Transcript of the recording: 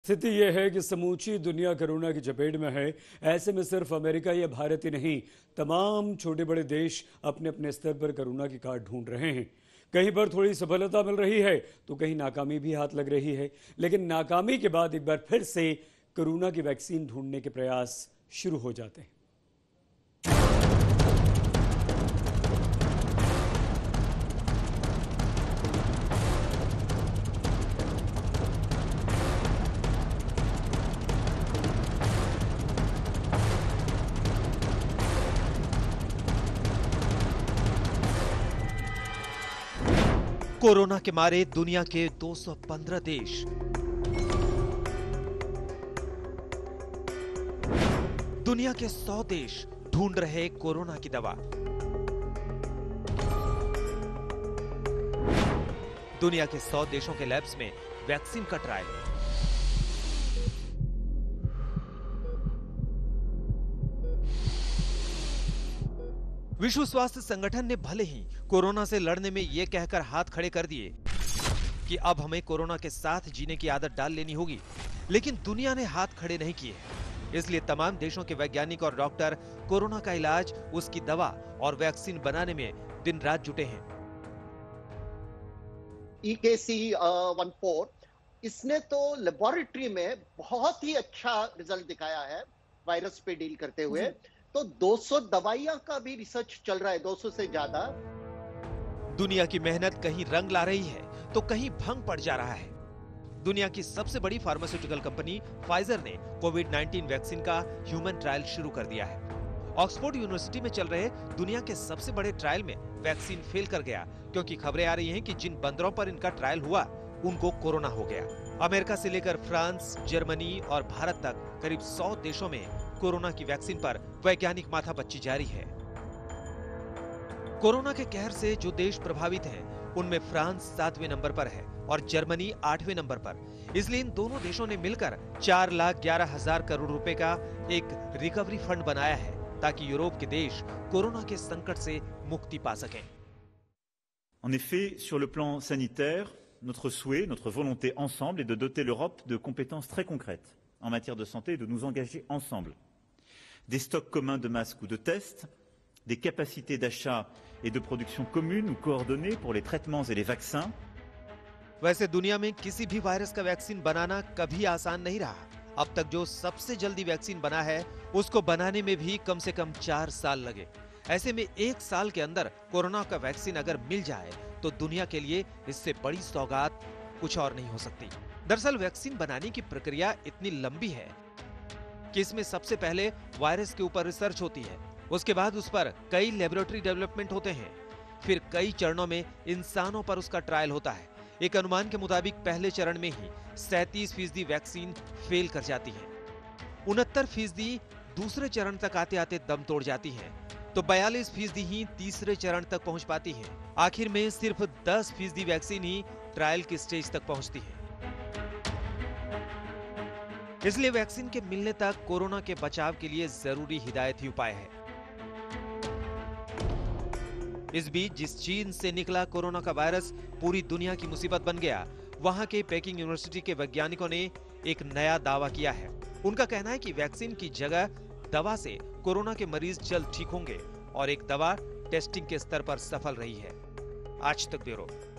स्थिति यह है कि समूची दुनिया कोरोना की चपेट में है। ऐसे में सिर्फ अमेरिका या भारत ही नहीं, तमाम छोटे बड़े देश अपने अपने स्तर पर कोरोना की काट ढूंढ रहे हैं। कहीं पर थोड़ी सफलता मिल रही है तो कहीं नाकामी भी हाथ लग रही है। लेकिन नाकामी के बाद एक बार फिर से कोरोना की वैक्सीन ढूंढने के प्रयास शुरू हो जाते हैं। कोरोना के मारे दुनिया के 215 देश। दुनिया के 100 देश ढूंढ रहे कोरोना की दवा। दुनिया के 100 देशों के लैब्स में वैक्सीन का ट्रायल। विश्व स्वास्थ्य संगठन ने भले ही कोरोना से लड़ने में यह कहकर हाथ खड़े कर दिए कि अब हमें कोरोना के साथ जीने की आदत डाल लेनी होगी, लेकिन दुनिया ने हाथ खड़े नहीं किए। इसलिए तमाम देशों के वैज्ञानिक और डॉक्टर कोरोना का इलाज, उसकी दवा और वैक्सीन बनाने में दिन रात जुटे हैं। EKC-14 इसने तो लेबोरेटरी में बहुत ही अच्छा रिजल्ट दिखाया है वायरस पे डील करते हुए। तो 200 दवाइयां का भी रिसर्च चल रहा है, 200 से ज्यादा। दुनिया की मेहनत कहीं रंग ला रही है तो कहीं भंग पड़ जा रहा है। दुनिया की सबसे बड़ी फार्मास्यूटिकल कंपनी फाइजर ने कोविड-19 वैक्सीन का ह्यूमन ट्रायल शुरू कर दिया है। ऑक्सफोर्ड यूनिवर्सिटी में चल रहे दुनिया के सबसे बड़े ट्रायल में वैक्सीन फेल कर गया, क्योंकि खबरें आ रही हैं कि जिन बंदरों पर इनका ट्रायल हुआ उनको कोरोना हो गया। अमेरिका से लेकर फ्रांस, जर्मनी और भारत तक करीब 100 देशों में कोरोना की वैक्सीन पर वैज्ञानिक माथापच्ची जारी है। कोरोना के कहर से जो देश प्रभावित हैं, उनमें फ्रांस 7वें नंबर पर है और जर्मनी 8वें नंबर पर। इसलिए इन दोनों देशों ने मिलकर 4,11,000 करोड़ रुपए का एक रिकवरी फंड बनाया है, ताकि यूरोप के देश कोरोना के संकट से मुक्ति पा सकें। En effet, sur le plan sanitaire, notre souhait, notre volonté ensemble est de doter l'Europe de compétences très concrètes en matière de santé et de nous engager ensemble. Des stocks communs de masques ou de tests, des capacités d'achat et de production communes ou coordonnées pour les traitements et les vaccins. वैसे दुनिया में किसी भी virus का vaccine बनाना कभी आसान नहीं रहा। अब तक जो सबसे जल्दी वैक्सीन बना है, उसको बनाने में भी कम से कम 4 साल लगे। ऐसे में 1 साल के अंदर कोरोना का वैक्सीन अगर मिल जाए तो दुनिया के लिए इससे बड़ी सौगात कुछ और नहीं हो सकती। दरअसल वैक्सीन बनाने की प्रक्रिया इतनी लंबी है कि इसमें सबसे पहले वायरस के ऊपर रिसर्च होती है, उसके बाद उस पर कई लेबोरेटरी डेवलपमेंट होते हैं, फिर कई चरणों में इंसानों पर उसका ट्रायल होता है। एक अनुमान के मुताबिक पहले चरण में ही 37% वैक्सीन फेल कर जाती है, 69% दूसरे चरण तक आते आते दम तोड़ जाती है, तो 42% ही तीसरे चरण तक पहुंच पाती है। आखिर में सिर्फ 10% वैक्सीन ही ट्रायल की स्टेज तक पहुंचती है। इसलिए वैक्सीन के मिलने तक कोरोना के बचाव के लिए जरूरी हिदायती उपाय है। इस बीच जिस चीन से निकला कोरोना का वायरस पूरी दुनिया की मुसीबत बन गया, वहां के पेकिंग यूनिवर्सिटी के वैज्ञानिकों ने एक नया दावा किया है। उनका कहना है कि वैक्सीन की जगह दवा से कोरोना के मरीज जल्द ठीक होंगे और एक दवा टेस्टिंग के स्तर पर सफल रही है। आज तक ब्यूरो।